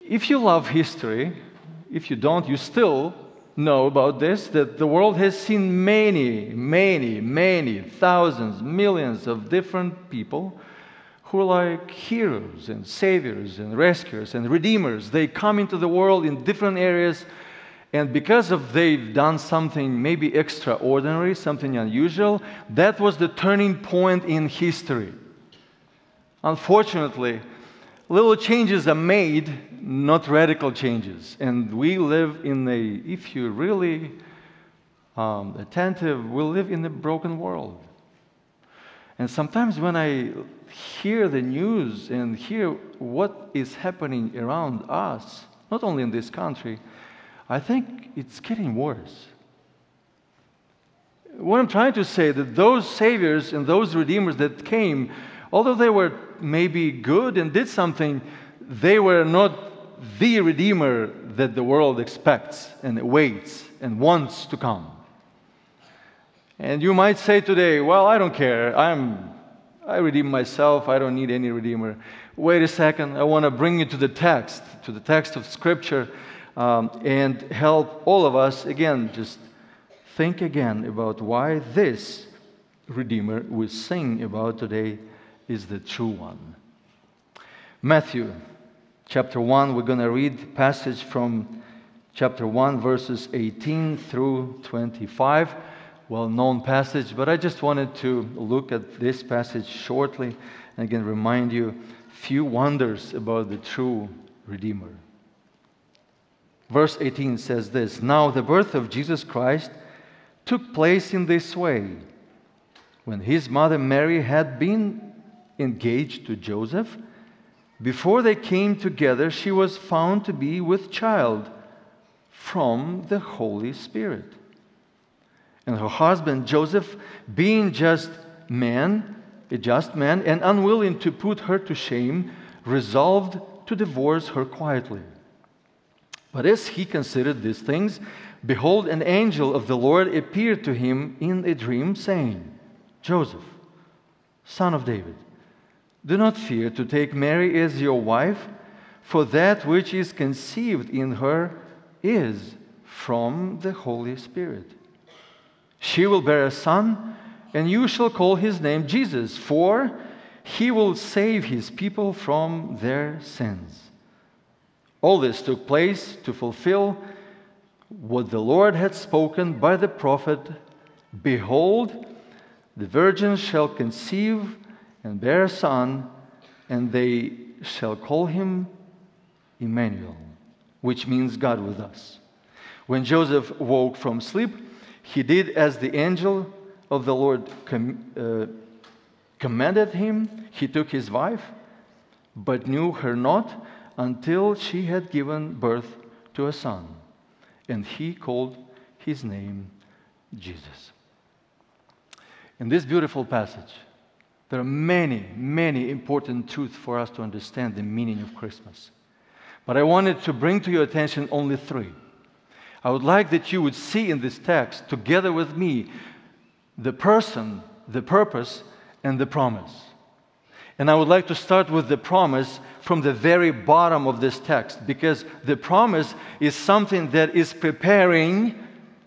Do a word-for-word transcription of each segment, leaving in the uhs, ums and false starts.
If you love history, if you don't, you still know about this, that the world has seen many, many, many thousands, millions of different people who are like heroes and saviors and rescuers and redeemers. They come into the world in different areas, and because of they've done something maybe extraordinary, something unusual, that was the turning point in history. Unfortunately, little changes are made, not radical changes. And we live in a, if you're really um, attentive, we live in a broken world. And sometimes when I hear the news and hear what is happening around us, not only in this country, I think it's getting worse. What I'm trying to say, that those saviors and those redeemers that came, although they were maybe good and did something, they were not the Redeemer that the world expects and waits and wants to come. And you might say today, well, I don't care. I'm, I redeem myself. I don't need any Redeemer. Wait a second. I want to bring you to the text, to the text of Scripture, um, and help all of us, again, just think again about why this Redeemer we sing about today is the true one. Matthew chapter one, we're going to read passage from chapter one, verses eighteen through twenty-five. Well-known passage, but I just wanted to look at this passage shortly and again remind you a few wonders about the true Redeemer. Verse eighteen says this, "Now the birth of Jesus Christ took place in this way. When his mother Mary had been engaged to Joseph, before they came together, she was found to be with child from the Holy Spirit. And her husband Joseph, being just man, a just man, and unwilling to put her to shame, resolved to divorce her quietly. But as he considered these things, behold, an angel of the Lord appeared to him in a dream, saying, 'Joseph, son of David, do not fear to take Mary as your wife, for that which is conceived in her is from the Holy Spirit. She will bear a son, and you shall call his name Jesus, for he will save his people from their sins.' All this took place to fulfill what the Lord had spoken by the prophet, 'Behold, the virgin shall conceive and bear a son, and they shall call him Emmanuel,' which means God with us. When Joseph woke from sleep, he did as the angel of the Lord com- uh, commanded him. He took his wife, but knew her not until she had given birth to a son, and he called his name Jesus." In this beautiful passage, there are many, many important truths for us to understand the meaning of Christmas. But I wanted to bring to your attention only three. I would like that you would see in this text, together with me, the person, the purpose, and the promise. And I would like to start with the promise from the very bottom of this text, because the promise is something that is preparing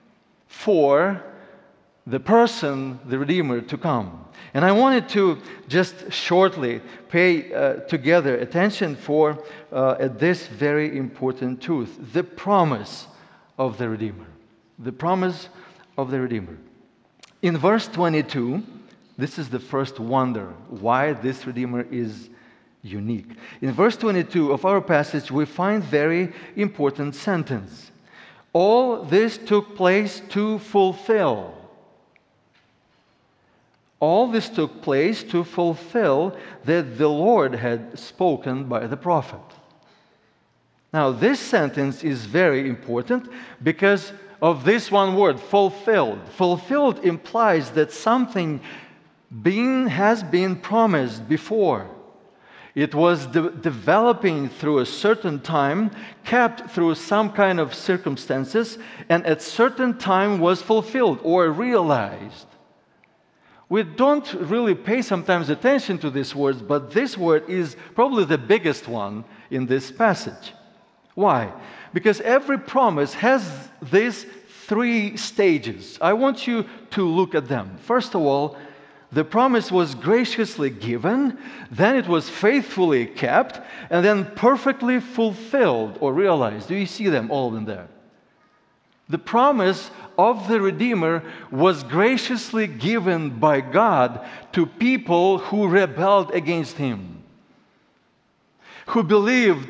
for the person, the Redeemer, to come. And I wanted to just shortly pay uh, together attention for uh, at this very important truth, the promise of the Redeemer. The promise of the Redeemer. In verse twenty-two, this is the first wonder why this Redeemer is unique. In verse twenty-two of our passage, we find very important sentence. All this took place to fulfill. All this took place to fulfill that the Lord had spoken by the prophet. Now, this sentence is very important because of this one word, fulfilled. Fulfilled implies that something being, has been promised before. It was de- developing through a certain time, kept through some kind of circumstances, and at certain time was fulfilled or realized. We don't really pay sometimes attention to these words, but this word is probably the biggest one in this passage. Why? Because every promise has these three stages. I want you to look at them. First of all, the promise was graciously given, then it was faithfully kept, and then perfectly fulfilled or realized. Do you see them all in there? The promise of the Redeemer was graciously given by God to people who rebelled against Him, who believed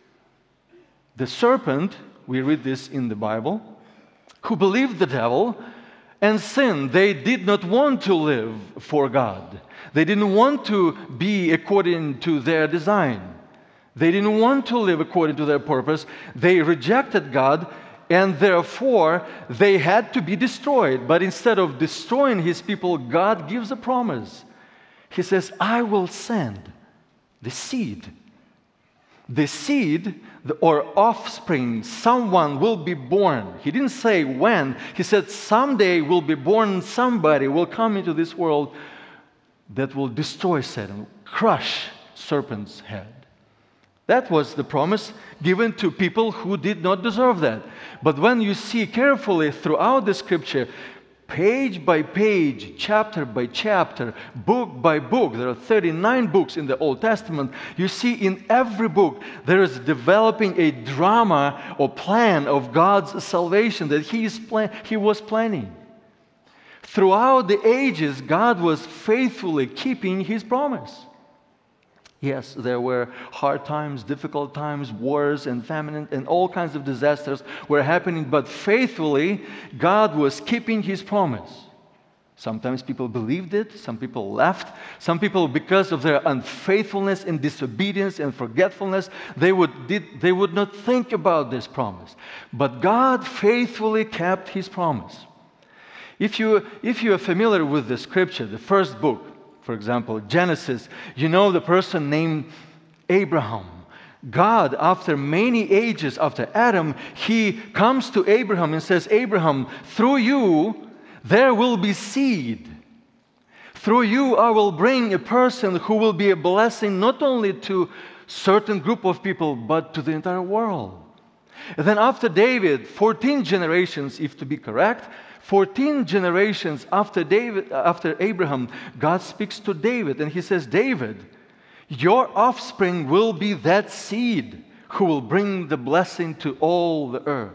the serpent, we read this in the Bible, who believed the devil and sinned. They did not want to live for God. They didn't want to be according to their design. They didn't want to live according to their purpose. They rejected God, and therefore they had to be destroyed. But instead of destroying His people, God gives a promise. He says, I will send the seed. The seed or offspring, someone will be born. He didn't say when. He said someday will be born somebody, will come into this world that will destroy Satan, crush serpent's head. That was the promise given to people who did not deserve that. But when you see carefully throughout the Scripture, page by page, chapter by chapter, book by book, there are thirty-nine books in the Old Testament, you see in every book there is developing a drama or plan of God's salvation that He, is plan- he was planning. Throughout the ages, God was faithfully keeping His promise. Yes, there were hard times, difficult times, wars and famine and all kinds of disasters were happening, but faithfully, God was keeping His promise. Sometimes people believed it, some people left, some people, because of their unfaithfulness and disobedience and forgetfulness, they would, did, they would not think about this promise. But God faithfully kept His promise. If you, if you are familiar with the Scripture, the first book, for example, Genesis, you know the person named Abraham. God, after many ages after Adam, He comes to Abraham and says, Abraham, through you there will be seed. Through you I will bring a person who will be a blessing not only to a certain group of people, but to the entire world. And then after David, fourteen generations, if to be correct, fourteen generations after David, after Abraham, God speaks to David and He says, David, your offspring will be that seed who will bring the blessing to all the earth.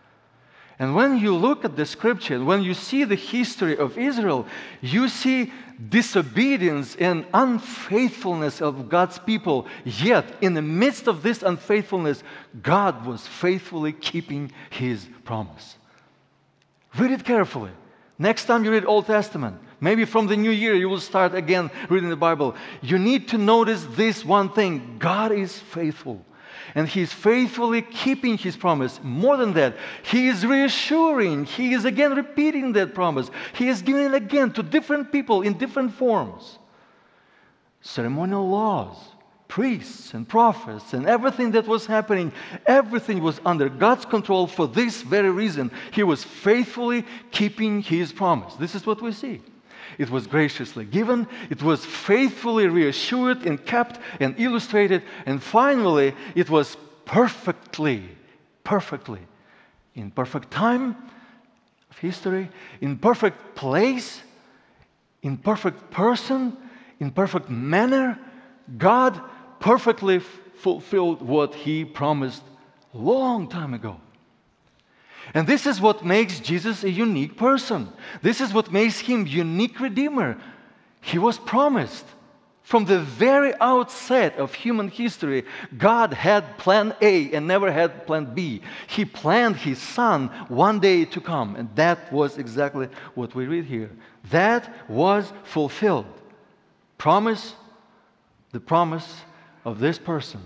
And when you look at the Scripture, when you see the history of Israel, you see disobedience and unfaithfulness of God's people. Yet, in the midst of this unfaithfulness, God was faithfully keeping His promise. Read it carefully. Next time you read Old Testament, maybe from the new year you will start again reading the Bible. You need to notice this one thing. God is faithful. And He is faithfully keeping His promise. More than that, He is reassuring. He is again repeating that promise. He is giving it again to different people in different forms. Ceremonial laws, priests and prophets and everything that was happening, everything was under God's control for this very reason. He was faithfully keeping His promise. This is what we see. It was graciously given, it was faithfully reassured and kept and illustrated, and finally it was perfectly, perfectly, in perfect time of history, in perfect place, in perfect person, in perfect manner. God perfectly fulfilled what He promised a long time ago. And this is what makes Jesus a unique person. This is what makes Him unique Redeemer. He was promised. From the very outset of human history, God had plan A and never had plan B. He planned His Son one day to come, and that was exactly what we read here. That was fulfilled. Promise, the promise of this person,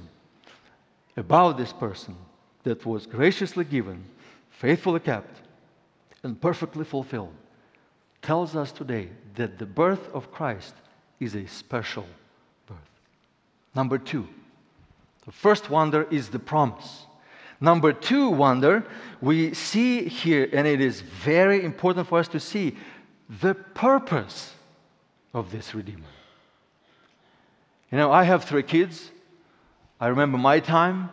about this person that was graciously given, faithfully kept, and perfectly fulfilled, tells us today that the birth of Christ is a special birth. Number two, the first wonder is the promise. Number two wonder, we see here, and it is very important for us to see, the purpose of this Redeemer. You know, I have three kids. I remember my time.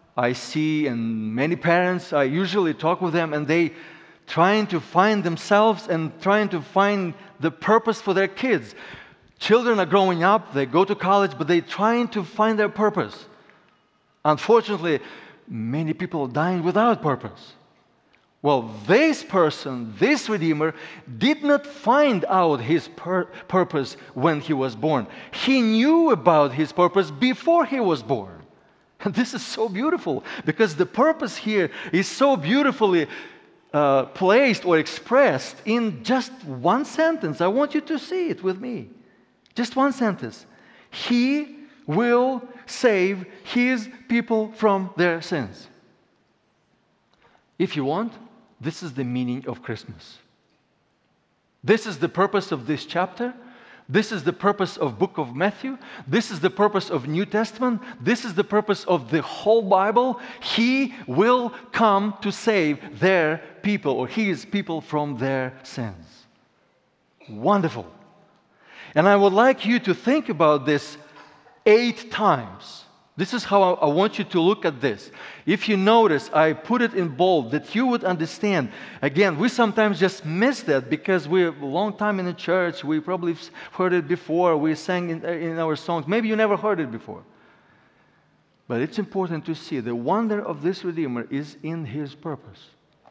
I see, and many parents, I usually talk with them, and they trying to find themselves and trying to find the purpose for their kids. Children are growing up, they go to college, but they're trying to find their purpose. Unfortunately, many people are dying without purpose. Well, this person, this Redeemer, did not find out his pur- purpose when he was born. He knew about his purpose before he was born. And this is so beautiful, because the purpose here is so beautifully uh, placed or expressed in just one sentence. I want you to see it with me. Just one sentence. He will save his people from their sins. If you want, this is the meaning of Christmas. This is the purpose of this chapter. This is the purpose of Book of Matthew. This is the purpose of New Testament. This is the purpose of the whole Bible. He will come to save their people, or his people, from their sins. Wonderful. And I would like you to think about this eight times. This is how I want you to look at this. If you notice, I put it in bold, that you would understand. Again, we sometimes just miss that because we're a long time in the church. We probably heard it before. We sang in, in our songs. Maybe you never heard it before. But it's important to see the wonder of this Redeemer is in his purpose.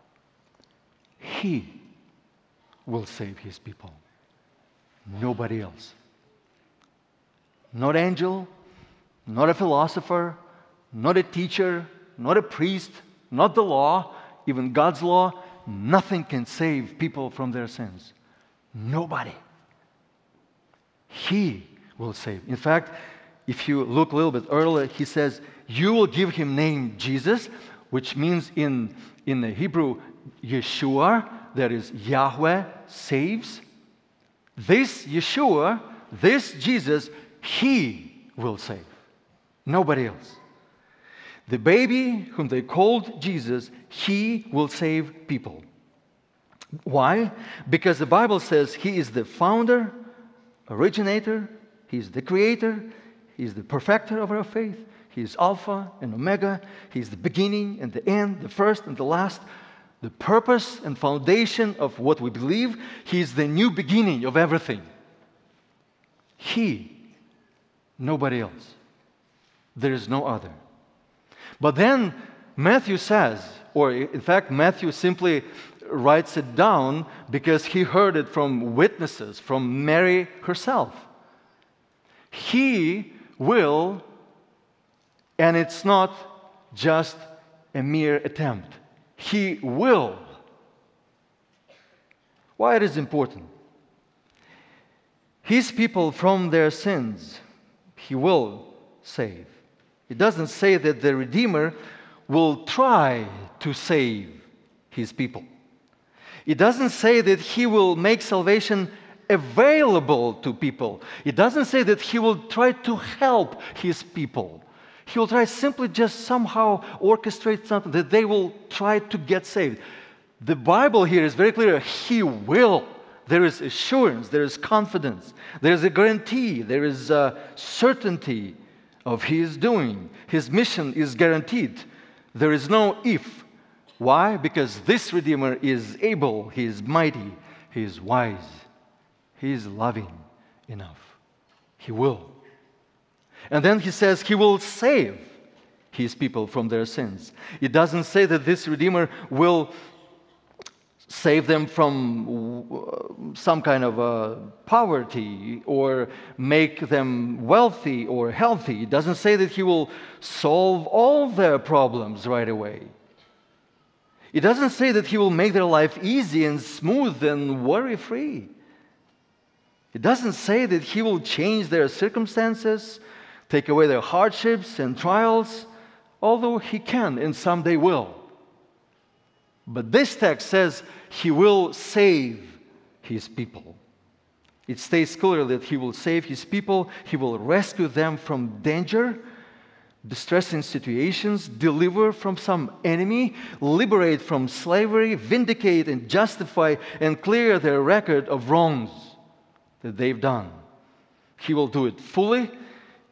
He will save his people. Nobody else. Not angel, not a philosopher, not a teacher, not a priest, not the law, even God's law. Nothing can save people from their sins. Nobody. He will save. In fact, if you look a little bit earlier, he says, you will give him name Jesus, which means in, in the Hebrew, Yeshua, that is Yahweh saves. This Yeshua, this Jesus, he will save. Nobody else. The baby whom they called Jesus, he will save people. Why? Because the Bible says he is the founder, originator, he's the creator, he's the perfecter of our faith, he's Alpha and Omega, he's the beginning and the end, the first and the last, the purpose and foundation of what we believe. He's the new beginning of everything. He, nobody else. There is no other. But then Matthew says, or in fact, Matthew simply writes it down because he heard it from witnesses, from Mary herself. He will, and it's not just a mere attempt. He will. Why it is important? His people from their sins, he will save. It doesn't say that the Redeemer will try to save his people. It doesn't say that he will make salvation available to people. It doesn't say that he will try to help his people. He will try simply just somehow orchestrate something that they will try to get saved. The Bible here is very clear. He will. There is assurance. There is confidence. There is a guarantee. There is a certainty of his doing. His mission is guaranteed. There is no if. Why? Because this Redeemer is able. He is mighty. He is wise. He is loving enough. He will. And then he says he will save his people from their sins. It doesn't say that this Redeemer will save them from some kind of uh, poverty or make them wealthy or healthy. It doesn't say that he will solve all their problems right away. It doesn't say that he will make their life easy and smooth and worry-free. It doesn't say that he will change their circumstances, take away their hardships and trials, although he can and someday will. But this text says he will save his people. It states clearly that he will save his people, he will rescue them from danger, distressing situations, deliver from some enemy, liberate from slavery, vindicate and justify and clear their record of wrongs that they've done. He will do it fully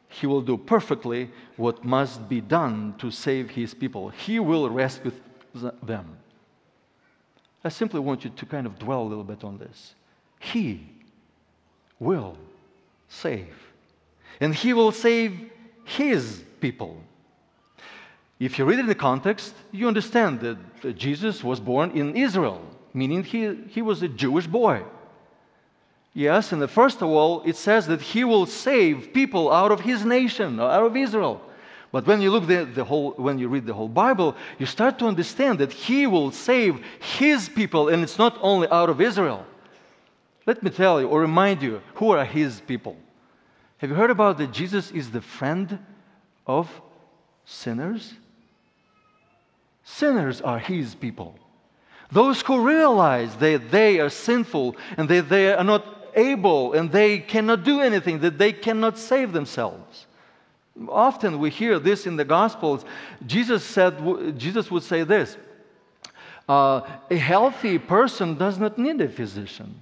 He will do perfectly what must be done to save His people. He will rescue them. I simply want you to kind of dwell a little bit on this. He will save. And He will save His people. If you read it in the context, you understand that Jesus was born in Israel, meaning he, he was a Jewish boy. Yes, and the first of all, it says that He will save people out of His nation, out of Israel. But when you look the, the whole, when you read the whole Bible, you start to understand that He will save His people, and it's not only out of Israel. Let me tell you or remind you, who are His people? Have you heard about that Jesus is the friend of sinners? Sinners are His people. Those who realize that they are sinful and that they are not able and they cannot do anything, that they cannot save themselves. Often we hear this in the Gospels. Jesus said, Jesus would say this, uh, a healthy person does not need a physician.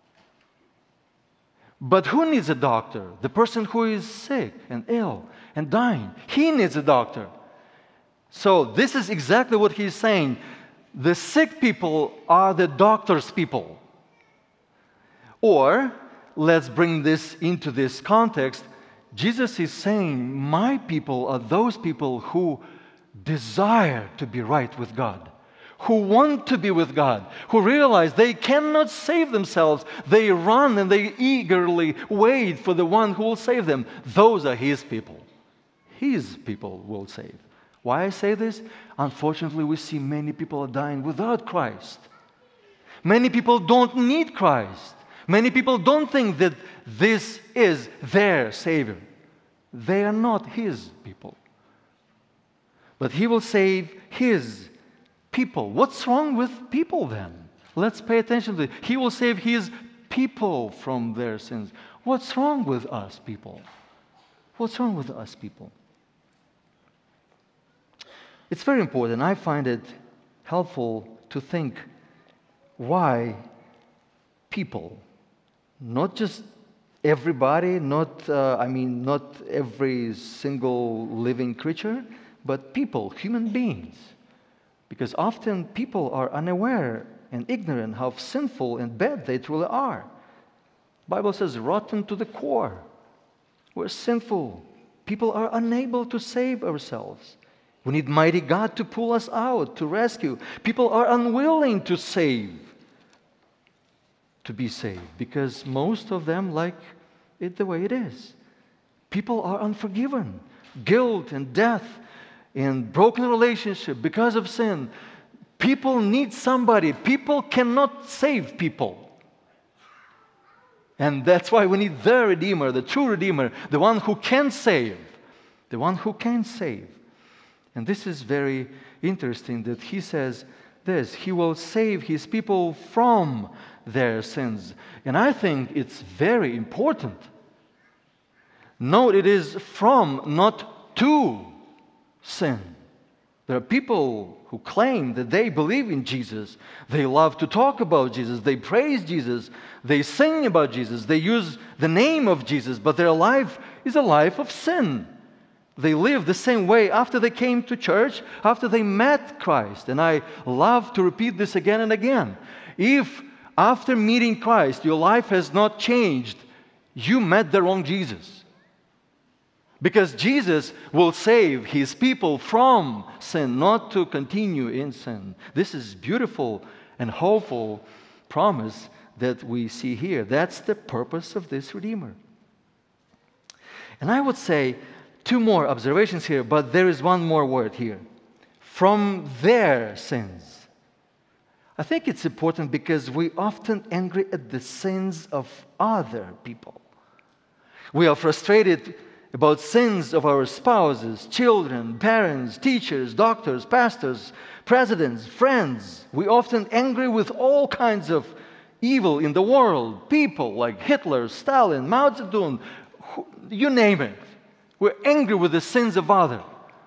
But who needs a doctor? The person who is sick and ill and dying. He needs a doctor. So this is exactly what He's saying. The sick people are the doctor's people. Or, let's bring this into this context. Jesus is saying, my people are those people who desire to be right with God, who want to be with God, who realize they cannot save themselves. They run and they eagerly wait for the one who will save them. Those are His people. His people will save. Why I say this? Unfortunately, we see many people are dying without Christ. Many people don't need Christ. Many people don't think that this is their Savior. They are not His people. But He will save His people. What's wrong with people then? Let's pay attention to it. He will save His people from their sins. What's wrong with us people? What's wrong with us people? It's very important. I find it helpful to think why people, not just everybody, not, uh, I mean, not every single living creature, but people, human beings. Because often people are unaware and ignorant how sinful and bad they truly are. The Bible says, rotten to the core. We're sinful. People are unable to save ourselves. We need mighty God to pull us out, to rescue. People are unwilling to save, to be saved, because most of them like it the way it is. People are unforgiven. Guilt and death and broken relationship because of sin. People need somebody. People cannot save people. And that's why we need the Redeemer, the true Redeemer, the one who can save. The one who can save. And this is very interesting that He says this, He will save His people from their sins. And I think it's very important. Note, it is from, not to sin. There are people who claim that they believe in Jesus. They love to talk about Jesus. They praise Jesus. They sing about Jesus. They use the name of Jesus. But their life is a life of sin. They live the same way after they came to church, after they met Christ. And I love to repeat this again and again. If after meeting Christ your life has not changed, you met the wrong Jesus. Because Jesus will save His people from sin, not to continue in sin. This is beautiful and hopeful promise that we see here. That's the purpose of this Redeemer. And I would say two more observations here, but there is one more word here. From their sins. I think it's important because we often angry at the sins of other people. We are frustrated about sins of our spouses, children, parents, teachers, doctors, pastors, presidents, friends. We often angry with all kinds of evil in the world. People like Hitler, Stalin, Mao Zedong, you name it. We're angry with the sins of others.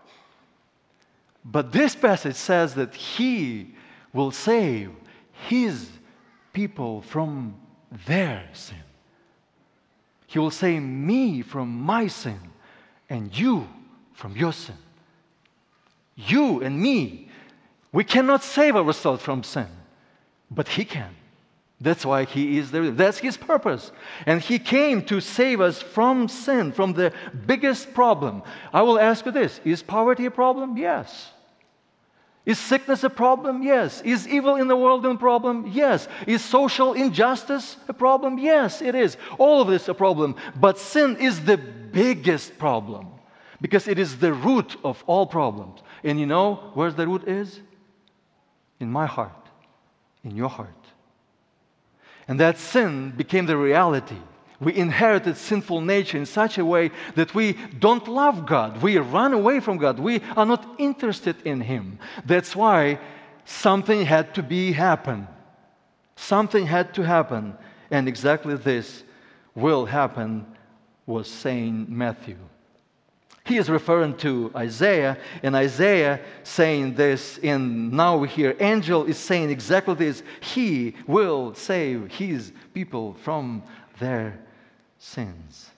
But this passage says that He will save His people from their sin. He will save me from my sin. and you from your sin. You and me, we cannot save ourselves from sin, but He can. That's why He is there. That's His purpose. And He came to save us from sin, from the biggest problem. I will ask you this: is poverty a problem? Yes. Is sickness a problem? Yes. Is evil in the world a problem? Yes. Is social injustice a problem? Yes, it is. All of this is a problem. But sin is the biggest problem because it is the root of all problems. And you know where the root is? In my heart, in your heart. And that sin became the reality. We inherited sinful nature in such a way that we don't love God. We run away from God. We are not interested in Him. That's why something had to be happen. Something had to happen. And exactly this will happen, was saying Matthew. He is referring to Isaiah, and Isaiah saying this, and now we hear angel is saying exactly this: He will save His people from their sins.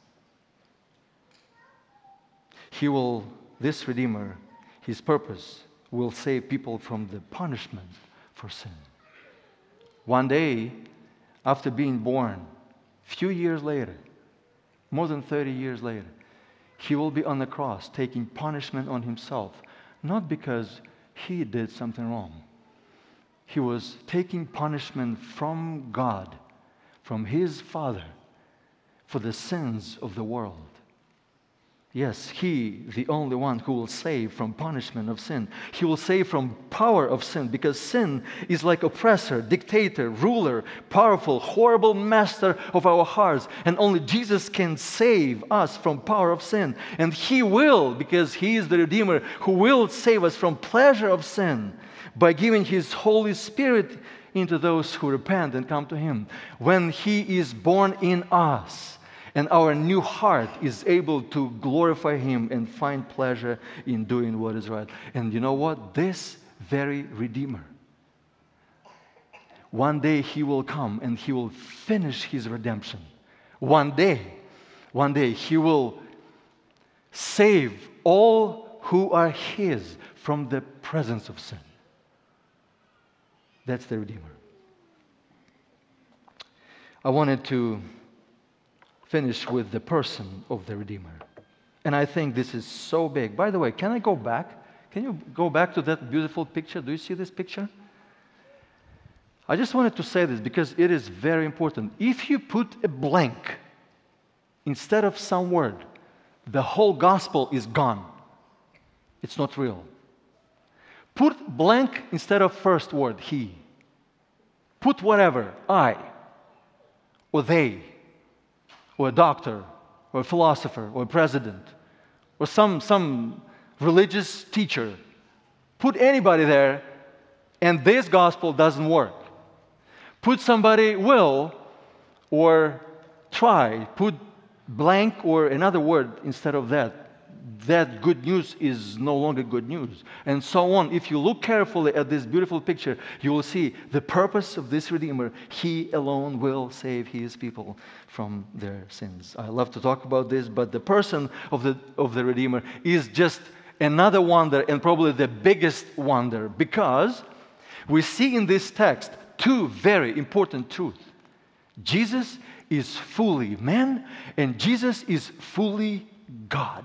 He will, this Redeemer, His purpose will save people from the punishment for sin. One day, after being born, few years later, more than thirty years later, He will be on the cross taking punishment on Himself, not because He did something wrong. He was taking punishment from God, from His Father, for the sins of the world. Yes, He, the only one who will save from punishment of sin. He will save from power of sin, because sin is like oppressor, dictator, ruler, powerful, horrible master of our hearts. And only Jesus can save us from power of sin. And He will, because He is the Redeemer, who will save us from pleasure of sin by giving His Holy Spirit into those who repent and come to Him. When He is born in us, and our new heart is able to glorify Him and find pleasure in doing what is right. And you know what? This very Redeemer, one day He will come and He will finish His redemption. One day, one day He will save all who are His from the presence of sin. That's the Redeemer. I wanted to finish with the person of the Redeemer. And I think this is so big. By the way, can I go back? Can you go back to that beautiful picture? Do you see this picture? I just wanted to say this because it is very important. If you put a blank instead of some word, the whole gospel is gone. It's not real. Put blank instead of first word, He. Put whatever, I, or they, or a doctor, or a philosopher, or a president, or some, some religious teacher. Put anybody there, and this gospel doesn't work. Put somebody will, or try. Put blank or another word instead of that. That good news is no longer good news. And so on. If you look carefully at this beautiful picture, you will see the purpose of this Redeemer. He alone will save His people from their sins. I love to talk about this, but the person of the, of the Redeemer is just another wonder, and probably the biggest wonder, because we see in this text two very important truths. Jesus is fully man, and Jesus is fully God.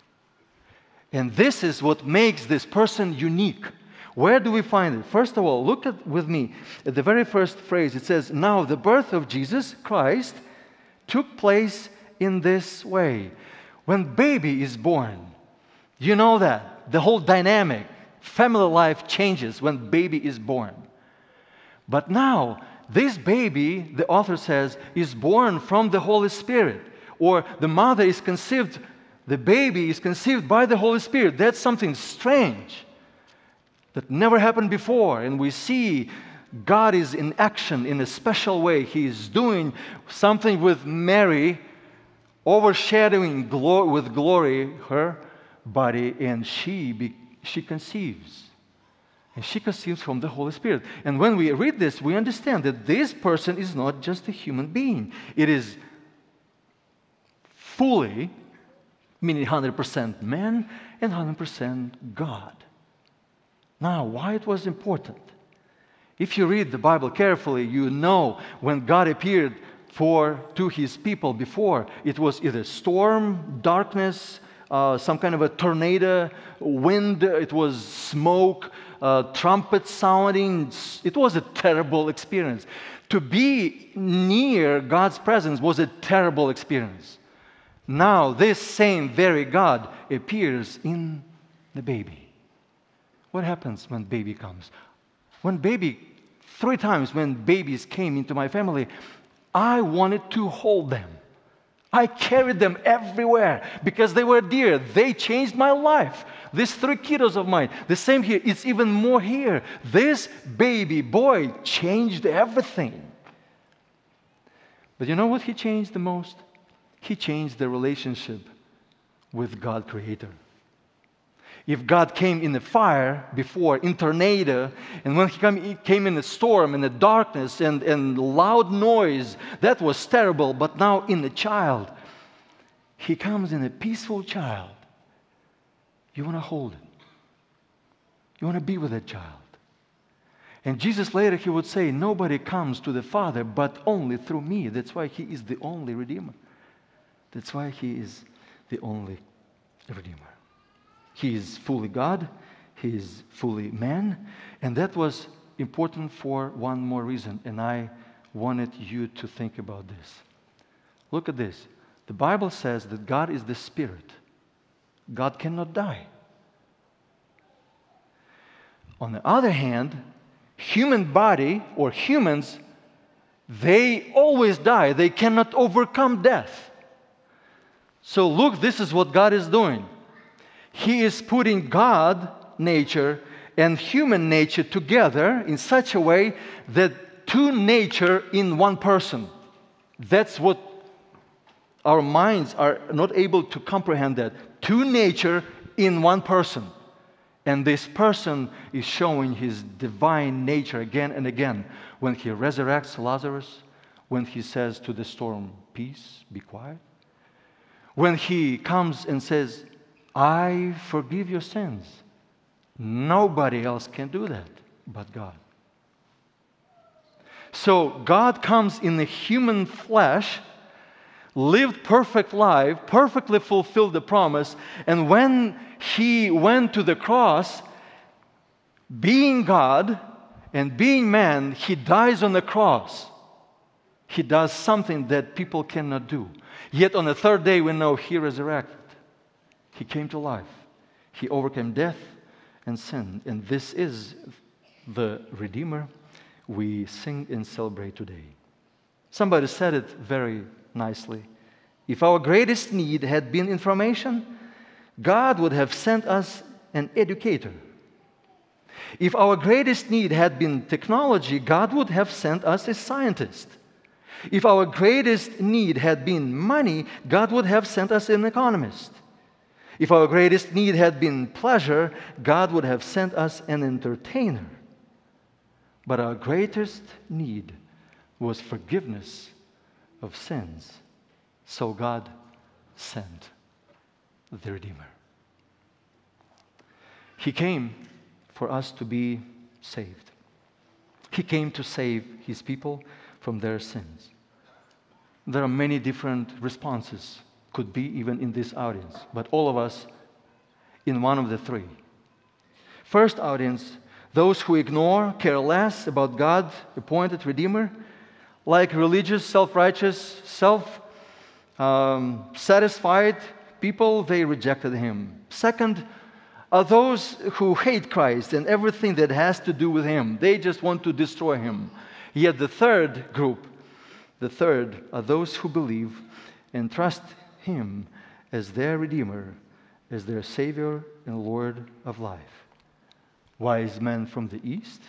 And this is what makes this person unique. Where do we find it? First of all, look at with me at the very first phrase. It says, now the birth of Jesus Christ took place in this way. When baby is born, you know that. The whole dynamic, family life changes when baby is born. But now, this baby, the author says, is born from the Holy Spirit. Or the mother is conceived The baby is conceived by the Holy Spirit. That's something strange that never happened before. And we see God is in action in a special way. He is doing something with Mary, overshadowing glory, with glory her body, and she, be, she conceives. And she conceives from the Holy Spirit. And when we read this, we understand that this person is not just a human being. It is fully meaning one hundred percent man and one hundred percent God. Now, why it was important? If you read the Bible carefully, you know when God appeared for to His people before, it was either storm, darkness, uh, some kind of a tornado, wind, it was smoke, uh, trumpets sounding. It was a terrible experience. To be near God's presence was a terrible experience. Now, this same very God appears in the baby. What happens when baby comes? When baby, three times when babies came into my family, I wanted to hold them. I carried them everywhere because they were dear. They changed my life. These three kiddos of mine, the same here, it's even more here. This baby boy changed everything. But you know what he changed the most? He changed the relationship with God Creator. If God came in the fire before, in tornado, and when he, come, he came in the storm, in the darkness, and, and loud noise, that was terrible. But now in the child, he comes in a peaceful child. You want to hold it. You want to be with that child. And Jesus later, he would say, nobody comes to the Father but only through me. That's why he is the only Redeemer. That's why he is the only Redeemer. He is fully God, he is fully man, and that was important for one more reason, and I wanted you to think about this. Look at this. The Bible says that God is the Spirit. God cannot die. On the other hand, human body or humans, they always die. They cannot overcome death. So look, this is what God is doing. He is putting God nature and human nature together in such a way that two nature in one person. That's what our minds are not able to comprehend, that two nature in one person. And this person is showing his divine nature again and again when he resurrects Lazarus, when he says to the storm, peace, be quiet. When he comes and says, I forgive your sins. Nobody else can do that but God. So God comes in the human flesh, lived perfect life, perfectly fulfilled the promise, and when he went to the cross, being God and being man, he dies on the cross. He does something that people cannot do. Yet on the third day we know he resurrected. He came to life. He overcame death and sin. And this is the Redeemer we sing and celebrate today. Somebody said it very nicely. If our greatest need had been information, God would have sent us an educator. If our greatest need had been technology, God would have sent us a scientist. If our greatest need had been money, God would have sent us an economist. If our greatest need had been pleasure, God would have sent us an entertainer. But our greatest need was forgiveness of sins. So God sent the Redeemer. He came for us to be saved. He came to save His people from their sins. There are many different responses, could be even in this audience, but all of us in one of the three. First audience, those who ignore, care less about God, appointed Redeemer, like religious, self-righteous, self-satisfied um, people, they rejected Him. Second, are those who hate Christ and everything that has to do with Him. They just want to destroy Him. Yet the third group, the third are those who believe and trust Him as their Redeemer, as their Savior and Lord of life. Wise men from the east,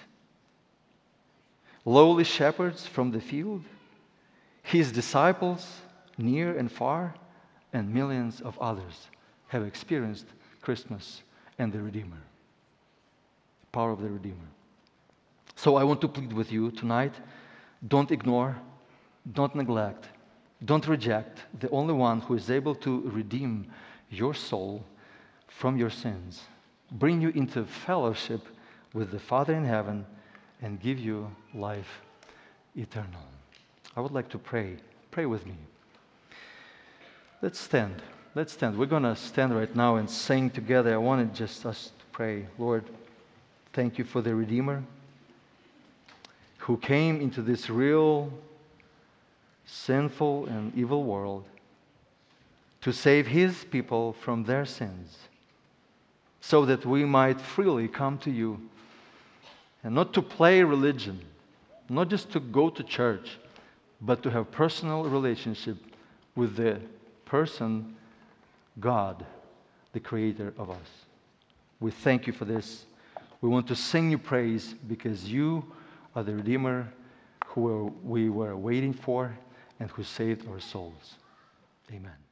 lowly shepherds from the field, His disciples near and far, and millions of others have experienced Christmas and the Redeemer, the power of the Redeemer. So I want to plead with you tonight, don't ignore, don't neglect, don't reject the only one who is able to redeem your soul from your sins, bring you into fellowship with the Father in heaven, and give you life eternal. I would like to pray. Pray with me. Let's stand. Let's stand. We're going to stand right now and sing together. I wanted just us to pray. Lord, thank you for the Redeemer who came into this real, sinful, and evil world to save his people from their sins, so that we might freely come to you, and not to play religion, not just to go to church, but to have personal relationship with the person, God, the creator of us. We thank you for this. We want to sing you praise because you are the Redeemer who we were waiting for and who saved our souls. Amen.